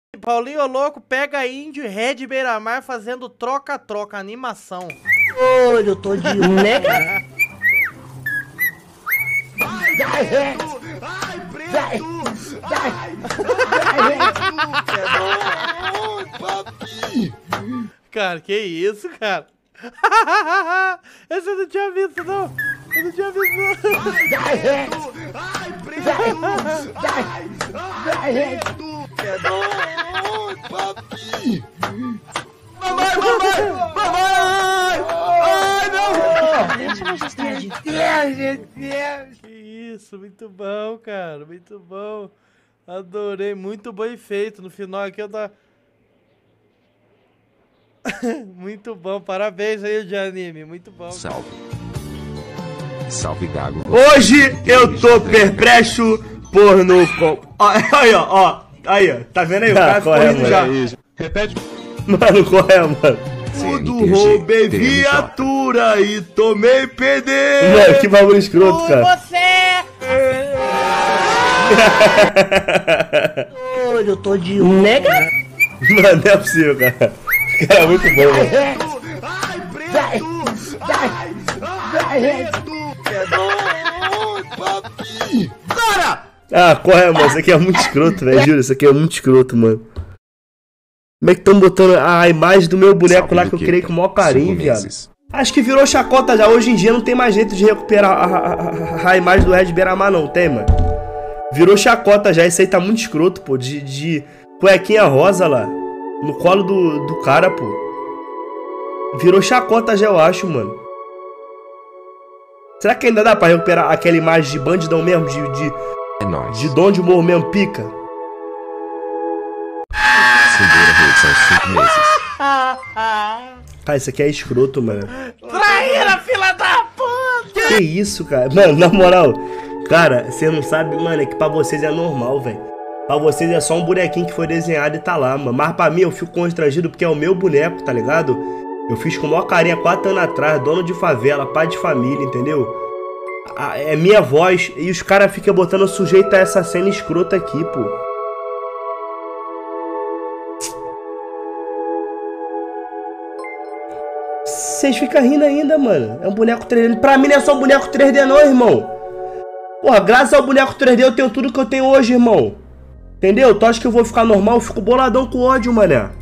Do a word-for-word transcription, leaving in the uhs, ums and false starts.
Paulinho Louco pega índio e Red Beira-Mar fazendo troca-troca, animação. Ô, eu tô de nega. Ai, preto! Ai, preto! Ai, ai, papi! Cara, que isso, cara? Esse eu não tinha visto, não. Eu não tinha visto, não. Ai, preto! Ai, preto! Ai, ai, preto! Ai, papi! Mamãe, mamãe! Mamãe! Ai, não! Que isso, muito bom, cara. Muito bom. Adorei, muito bem feito. No final aqui eu tava... Muito bom, parabéns aí de anime, muito bom. Salve. Salve, Gago. Hoje eu tô perplexo por no... Ó, aí, ó, ó. Aí, ó. Tá vendo aí? O cara ficou rindo já. Repete. Mano, qual é, mano? Tudo roubei viatura e tomei P D. Mano, que bagulho escroto, Por cara. você! Ô, eu tô de nega. Mano, não é possível, cara. Cara, é muito bom, mano. Ai, preto! Ai, ai, preto! Ai, papi! Cara! Ah, corre, mano. Isso aqui é muito escroto, velho. Juro, isso aqui é muito escroto, mano. Como é que estão botando a imagem do meu boneco Salve lá do que eu quê? criei com o maior carinho, Cinco viado? meses. Acho que virou chacota já. Hoje em dia não tem mais jeito de recuperar a, a, a, a imagem do Red Beira-Mar, não tem, mano. Virou chacota já. Isso aí tá muito escroto, pô. De, de cuequinha rosa lá. No colo do, do cara, pô. Virou chacota já, eu acho, mano. Será que ainda dá pra recuperar aquela imagem de bandidão mesmo? De, de, É nóis. de Dom de Morro mesmo, pica? Segura, Rei, são cinco meses. Cara, isso aqui é escroto, mano. Traíra, fila da puta! Que isso, cara? Mano, na moral, cara, você não sabe, mano, é que pra vocês é normal, velho. Pra vocês é só um bonequinho que foi desenhado e tá lá, mano. Mas pra mim eu fico constrangido porque é o meu boneco, tá ligado? Eu fiz com a maior carinha quatro anos atrás, dono de favela, pai de família, entendeu? A, é minha voz e os caras ficam botando sujeito a essa cena escrota aqui, pô. Vocês ficam rindo ainda, mano. É um boneco três D. Pra mim não é só um boneco três D não, irmão. Porra, graças ao boneco três D eu tenho tudo que eu tenho hoje, irmão. Entendeu? Tu acha que eu vou ficar normal? Eu fico boladão com ódio, mané.